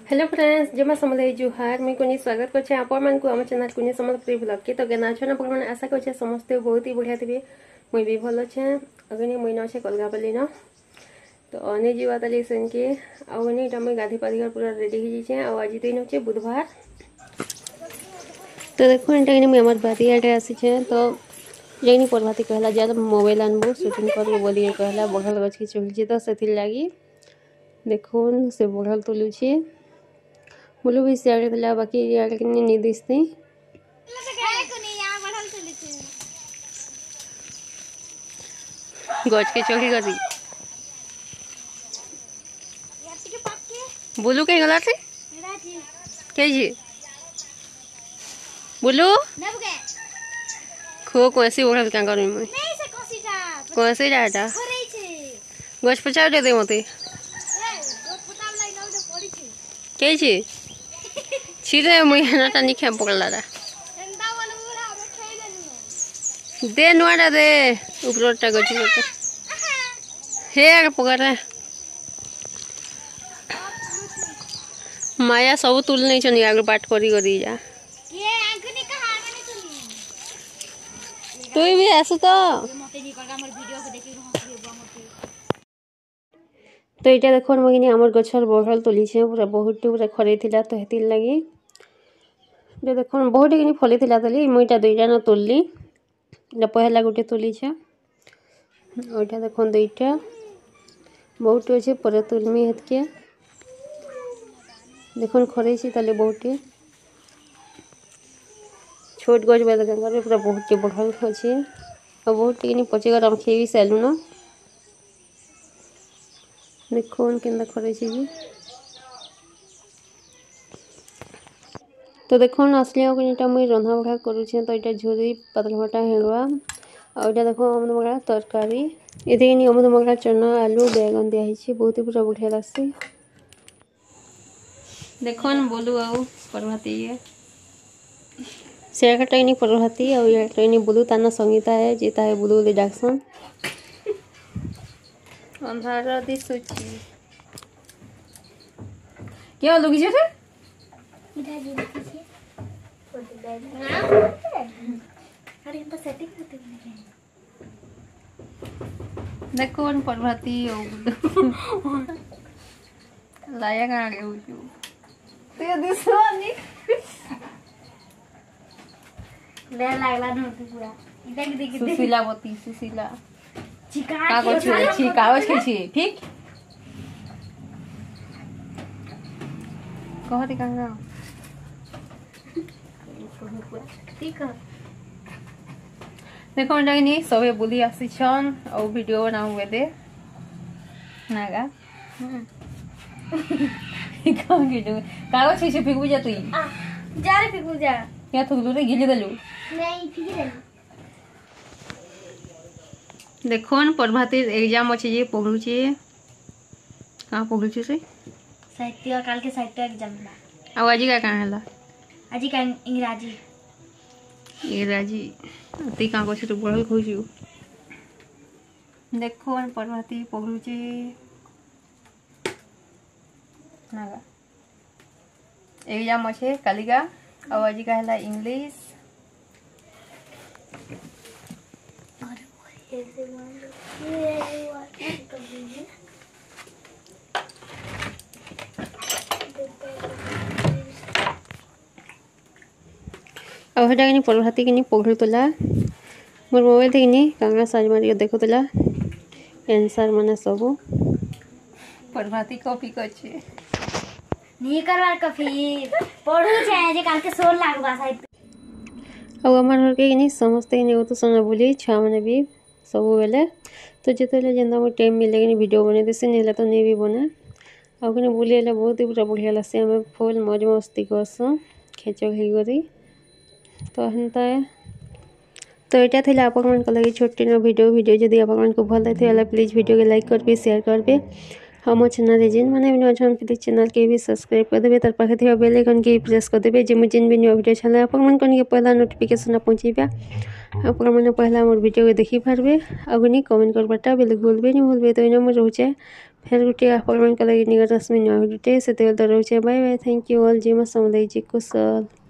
Hello friends जमा समले जुहार मुई कोनी स्वागत करछे आपण मन को हम चैनल कोनी समलपुरी ब्लॉग के तो गेना छ ना आपण आशा करछे समस्त बहुत ही बढ़िया थिबे मुई भी भलो छे अगनी मुई न छे कलगापल्ली न तो अने जीवा तले सेन के अगनी तमे गाधी पादी पूरा रेडी हो छे आ आज दिन छे बुधवार तो देखो एटा मुई हमर बाती आटे आसी छे तो लेनी परभाती कहला जे मोबाइल आनबो शूटिंग करबो बोली कहला बगल गछ के चलछि तो सेथिल लागी देखोन से बगल तुलु छे बोलो भी सियाड़े दिला बाकी यार किन्नी नहीं दिसते गज के चोरी कर दी बोलू कहीं गला थे क्या जी बोलू खो कैसे उड़ा क्या करूँ मैं कैसे जाता गज पचाव दे मते क्या जी छिरे मुई हनाटा नि खेम पकड़ला दे नुआटा दे उपरोटा गछि मत हे आगे पकड़ माया सब तुल नहीं छनी आगे पाठ करी करी जा के आंखनी कहा माने तुनी तू भी आसु तो मते नि करगा हमर वीडियो के देखि हंसबो मते तो इटा देखो मगिनी हमर गछर बगल तुली छे पूरा बहुत पूरा खरे थिला तो हेतिल लागी जे देखो बहुत किनी फली थिला तली मुईटा दुईटा न तुलली जे पहला गुटे तुली छे ओइटा देखो दुईटा बहुत अछि पर तुलमी हेतके देखो खरे छी तले बहुत छोट गज बेद गंगा पूरा बहुत बढ़ल अछि और बहुत किनी पचे गरम खेवी सेलु न देखो केंदा खरे छी जी तो देखो असली कोनीटा मुई रंधा बघा करू छे तो इटा झोरी पतला भटा हेलवा और इटा देखो अमन बघा तरकारी एते नि अमन बघा चना आलू बैगन दिया हिची बहुत ही पूरा बढ़िया लागसी देखो न बोलू आउ परभाती ये शेयर कटाई नि परभाती और ये ट्रेनी बोलू ताना संगीता है जीता है बोलू ले डाक्सन अंधारा दिसुची क्या लोगी जे इधर जी लिखी अरे हम तो सेटिंग करते हैं देखो कौन परभाती हो लाया का आगे हो तो दिसो नहीं ले लागला न पूरा देख देख सुशीला बती सुशीला कागज छी कागज के छी ठीक कह दे कांगा ठीक है देखो डाइनी सबे बुली आसी छन और वीडियो बना हुए दे नागा कौन वीडियो कागज छी फेंक बुझा तू जा रे फेंक बुझा क्या थुगलू रे गिले दलू नहीं ठीक है देखो न परभाती एग्जाम अछि जे पढू छी कहां पढू छी से साहित्य काल के साहित्य एग्जाम ना आ आज का हला आज का इंग्रजी अति का कछ तो पढल खोजू देखो न परभाती पढू छी नागा एग्जाम अछि कालिका आ आज का हला इंग्लिश और हेटा किनी परभाती किनी पढुतला मोर मोबाइल थे किनी कांगा साज मारी देखुतला आंसर माने सब परभाती कॉपी करछे नी करवार कॉपी पढु छे जे काल के सोल लागबा साहित्य और हमर घर के किनी समस्त किनी ओ तो सना बोली छा माने भी सब बेले तो जेतेले जेंदा मो टाइम मिले किनी वीडियो बने देसे नेला तो ने भी बना आ किनी बोलीला बहुत ही पूरा बढ़िया लागसे हमें फुल मौज मस्ती करसो खेचो हे गरी तो हनता है तो एटा थिला आपन मन को लगी छोटी न वीडियो जदी आपन मन को भल लागे प्लीज वीडियो के लाइक करबे शेयर करबे हम चैनल जिन माने भी नजन प्लीज चैनल के भी सब्सक्राइब कर देबे तर पाखे थिबा बेल आइकन के प्रेस कर देबे जे मु जिन भी न्यू वीडियो छला आपन मन को पहला नोटिफिकेशन पहुंचीबा आपन मन पहला मोर वीडियो के देखि पारबे अगनी कमेंट करबाटा बेल भूलबे नहीं भूलबे तो इना मोर रहउचे ଫେର୍ ଗୋଟିଏ ଆପଣମାନଙ୍କ ଲାଗି ନିକଟସ୍ମିନ୍ ନୂଆ ଭିଡ଼ିଓଟେ ସେତେବେଳେ ତ ରହୁଛେ bye bye thank you all. ଯେ ମୋ ସମୁଦାୟ କୁଶଲ।